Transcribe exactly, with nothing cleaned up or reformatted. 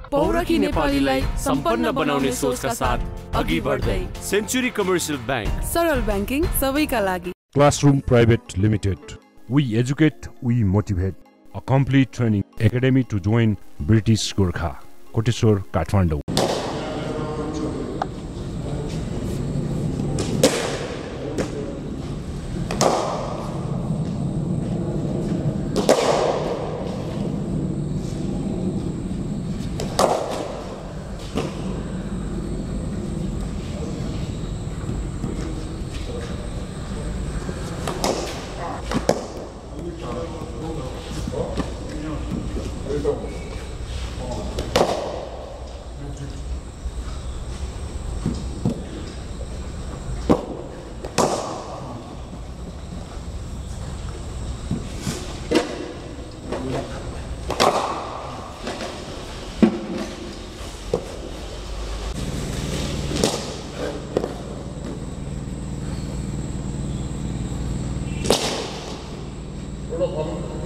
पौरखी नेपालीलाई सम्पन्न बनाउने सोचका साथ अघि बढ्दै सेन्चुरी कमर्सियल बैंक, सरल बैंकिङ सबैका लागि। Classroom Private Limited. We educate, we motivate. A complete training academy to join British Gorkha. Koteshwar, Kathmandu. Hello.